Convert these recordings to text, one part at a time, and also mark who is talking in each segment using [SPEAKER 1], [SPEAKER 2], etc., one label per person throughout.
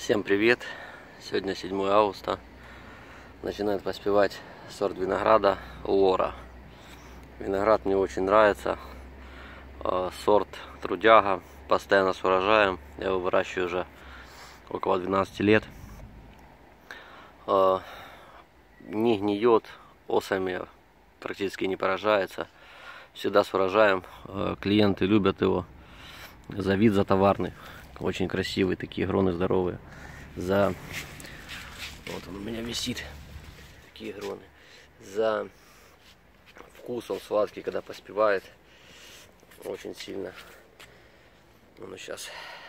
[SPEAKER 1] Всем привет! Сегодня 7 августа. Начинает поспевать сорт винограда Лора. Виноград мне очень нравится. Сорт трудяга. Постоянно с урожаем. Я его выращиваю уже около 12 лет. Не гниет, осами практически не поражается. Всегда с урожаем. Клиенты любят его за вид, за товарный. Очень красивые такие гроны, здоровые. Вот он у меня висит. Такие гроны. За вкус он сладкий, когда поспевает. Очень сильно. Ну сейчас.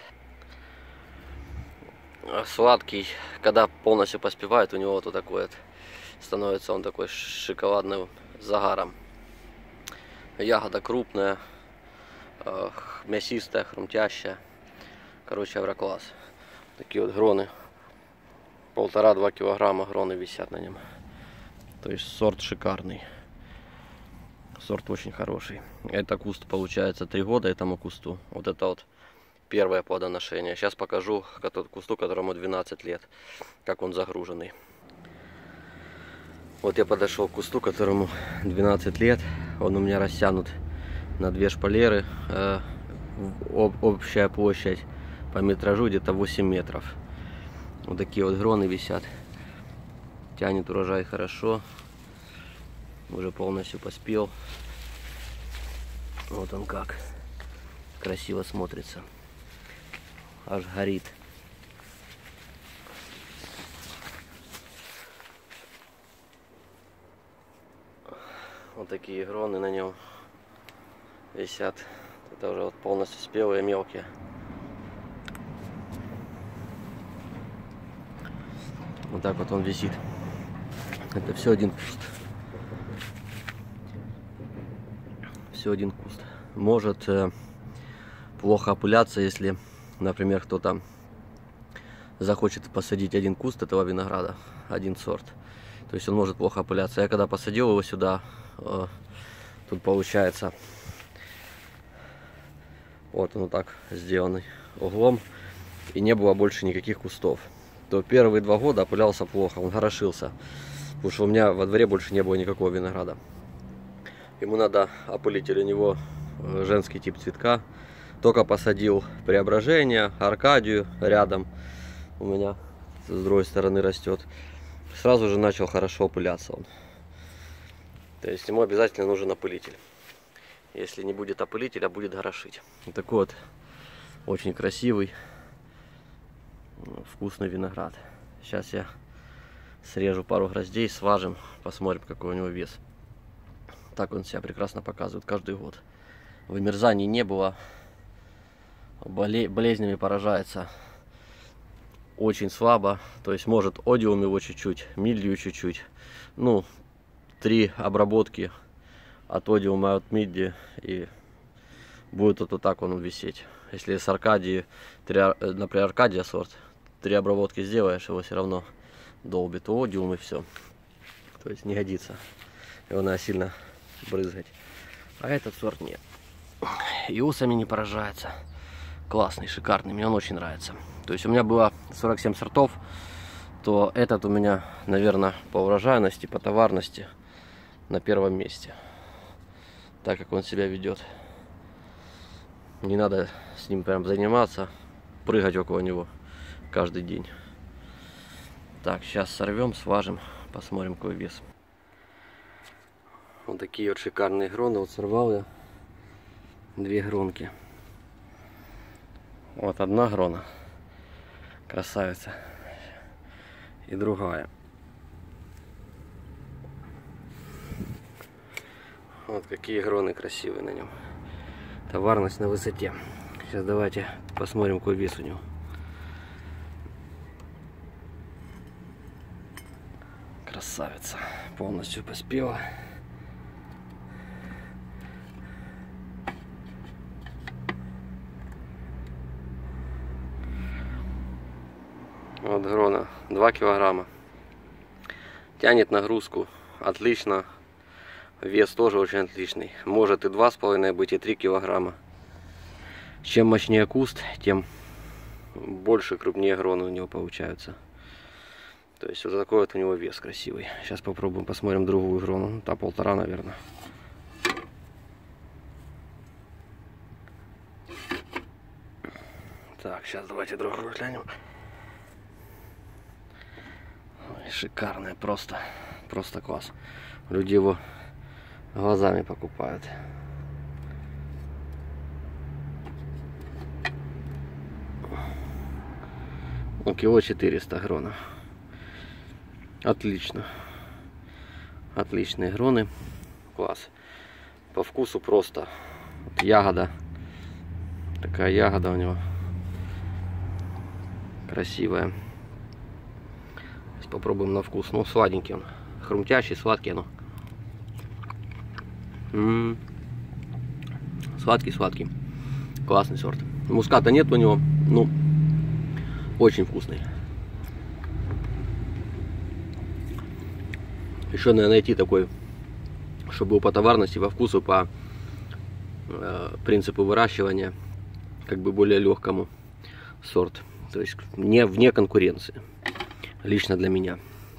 [SPEAKER 1] Сладкий, когда полностью поспевает, у него вот такой вот становится он такой шоколадным загаром. Ягода крупная, мясистая, хрумтящая. Короче, аврокласс. Такие вот гроны. 1,5-2 килограмма гроны висят на нем. То есть сорт шикарный. Сорт очень хороший. Это куст получается 3 года этому кусту. Вот это вот первое плодоношение. Сейчас покажу кусту, которому 12 лет. Как он загруженный. Вот я подошел к кусту, которому 12 лет. Он у меня растянут на 2 шпалеры. Общая площадь по метражу где-то 8 метров. Вот такие вот гроны висят. Тянет урожай хорошо. Уже полностью поспел. Вот он как. Красиво смотрится. Аж горит. Вот такие гроны на нем висят. Это уже вот полностью спелые, мелкие. Вот так вот он висит. Это все один куст. Все один куст. Может плохо опыляться, если, например, кто-то захочет посадить один куст этого винограда, один сорт. То есть он может плохо опыляться. Я когда посадил его сюда, тут получается, вот он так сделанный углом, и не было больше никаких кустов. То первые 2 года опылялся плохо, он горошился, потому что у меня во дворе больше не было никакого винограда. Ему надо опылитель, у него женский тип цветка. Только посадил Преображение, Аркадию рядом, у меня с другой стороны растет. Сразу же начал хорошо опыляться он. То есть ему обязательно нужен опылитель. Если не будет опылителя, будет горошить. Вот такой вот очень красивый, вкусный виноград. Сейчас я срежу пару гроздей, сважим, посмотрим, какой у него вес. Так он себя прекрасно показывает каждый год. Вымерзаний не было. Болезнями поражается очень слабо. То есть может одиум его чуть-чуть, мильдию чуть-чуть. Ну, 3 обработки от одиума и от мильдии, и будет вот так он висеть. Если с Аркадии, например, Аркадия сорт, 3 обработки сделаешь, его все равно долбит одиум и все. То есть не годится. Его надо сильно брызгать. А этот сорт нет. И усами не поражается. Классный, шикарный. Мне он очень нравится. То есть у меня было 47 сортов, то этот у меня, наверное, по урожайности, по товарности на 1-м месте. Так как он себя ведет. Не надо с ним прям заниматься, прыгать около него каждый день. Так, сейчас сорвем, сважим, посмотрим, какой вес. Вот такие вот шикарные гроны. Вот сорвал я 2 гронки. Вот одна грона, красавица, и другая. Вот какие гроны красивые на нем. Товарность на высоте. Сейчас давайте посмотрим, какой вес у него. Красавица. Полностью поспела. Вот грона 2 килограмма. Тянет нагрузку отлично. Вес тоже очень отличный. Может и 2,5 быть, и 3 килограмма. Чем мощнее куст, тем больше, крупнее гроны у него получаются. То есть вот такой вот у него вес красивый. Сейчас попробуем, посмотрим другую грону. Та 1,5, наверное. Так, сейчас давайте другую глянем. Ой, шикарная, просто класс. Люди его глазами покупают. Ну, кило 400 грона. Отлично. Отличные гроны. Класс. По вкусу просто. Вот ягода. Такая ягода у него. Красивая. Сейчас попробуем на вкус. Ну, сладенький он. Хрумтящий, сладкий, но. Сладкий. Классный сорт. Муската нет у него. Ну, очень вкусный. Еще надо найти такой, чтобы был по товарности, по вкусу, по принципу выращивания, как бы более легкому сорт. То есть не вне конкуренции. Лично для меня.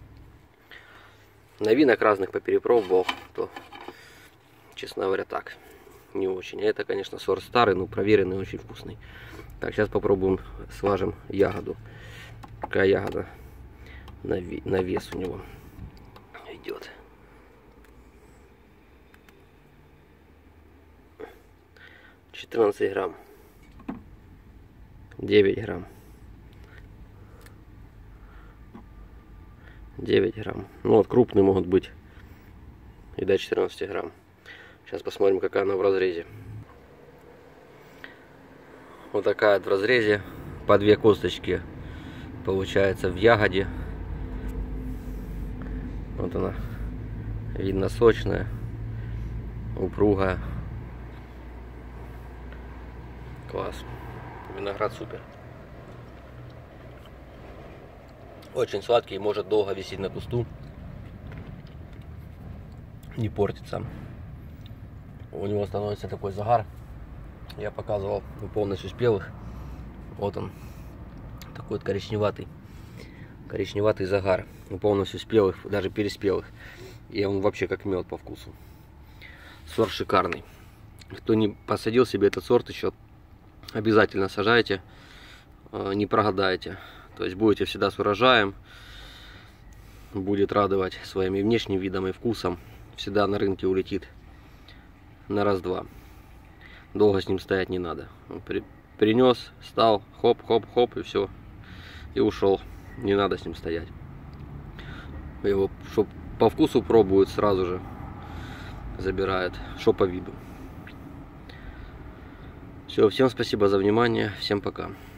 [SPEAKER 1] Новинок разных поперепробовал, то, честно говоря, так. Не очень. А это, конечно, сорт старый, но проверенный, очень вкусный. Так, сейчас попробуем, сважим ягоду. Какая ягода на вес у него идет. 14 грамм. 9 грамм. 9 грамм. Ну вот крупные могут быть и до 14 грамм. Сейчас посмотрим, какая она в разрезе. Вот такая вот в разрезе. По 2 косточки получается в ягоде. Вот она. Видно, сочная, упругая. Класс. Виноград супер. Очень сладкий, может долго висеть на кусту. Не портится. У него становится такой загар. Я показывал у полностью спелых. Вот он. Такой вот коричневатый. Коричневатый загар. У полностью спелых, даже переспелых. И он вообще как мед по вкусу. Сорт шикарный. Кто не посадил себе этот сорт еще, обязательно сажайте. Не прогадаете. То есть будете всегда с урожаем. Будет радовать своим и внешним видом, и вкусом. Всегда на рынке улетит на раз-два. Долго с ним стоять не надо. Принес, стал, хоп-хоп-хоп, и все. И ушел. Не надо с ним стоять. Его, что по вкусу пробуют, сразу же забирает. Что по виду. Все, всем спасибо за внимание. Всем пока.